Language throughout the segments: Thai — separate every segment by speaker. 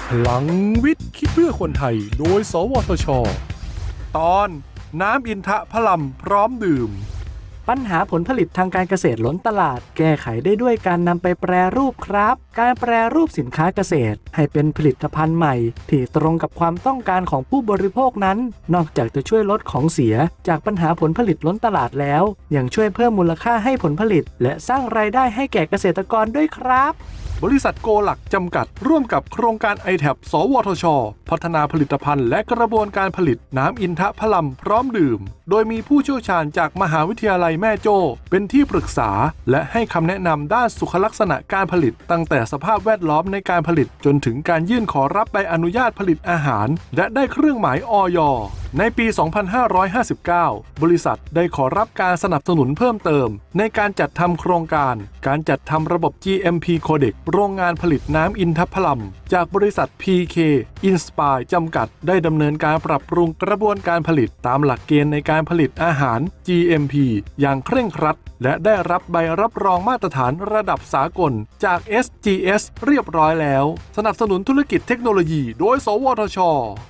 Speaker 1: พลังวิทย์คิดเพื่อคนไทยโดยสวทช.ตอนน้ำอินทผลัมพร้อมดื่ม
Speaker 2: ปัญหาผลผลิตทางการเกษตรล้นตลาดแก้ไขได้ด้วยการนำไปแปรรูปครับการแปรรูปสินค้าเกษตรให้เป็นผลิตภัณฑ์ใหม่ที่ตรงกับความต้องการของผู้บริโภคนั้นนอกจากจะช่วยลดของเสียจากปัญหาผลผลิตล้นตลาดแล้วยังช่วยเพิ่มมูลค่าให้ผลผลิตและสร้างรายได้ให้แก่เกษตรกรด้วยครับ
Speaker 1: บริษัทโกหลักจำกัดร่วมกับโครงการ iTab สวทช.พัฒนาผลิตภัณฑ์และกระบวนการผลิตน้ำอินทผลัมพร้อมดื่มโดยมีผู้เชี่ยวชาญจากมหาวิทยาลัยแม่โจ้เป็นที่ปรึกษาและให้คำแนะนำด้านสุขลักษณะการผลิตตั้งแต่สภาพแวดล้อมในการผลิตจนถึงการยื่นขอรับใบอนุญาตผลิตอาหารและได้เครื่องหมายอย.ในปี 2559 บริษัทได้ขอรับการสนับสนุนเพิ่มเติมในการจัดทำโครงการจัดทำระบบ GMP Codex โรงงานผลิตน้ำอินทผลัมจากบริษัท PK Inspire จำกัดได้ดำเนินการปรับปรุงกระบวนการผลิตตามหลักเกณฑ์ในการผลิตอาหาร GMP อย่างเคร่งครัดและได้รับใบรับรองมาตรฐานระดับสากลจาก SGS เรียบร้อยแล้วสนับสนุนธุรกิจเทคโนโลยีโดยสวทช.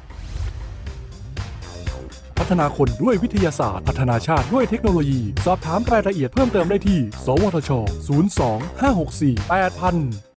Speaker 1: พัฒนาคนด้วยวิทยาศาสตร์พัฒนาชาติด้วยเทคโนโลยีสอบถามรายละเอียดเพิ่มเติมได้ที่สวทช. 02 564 8000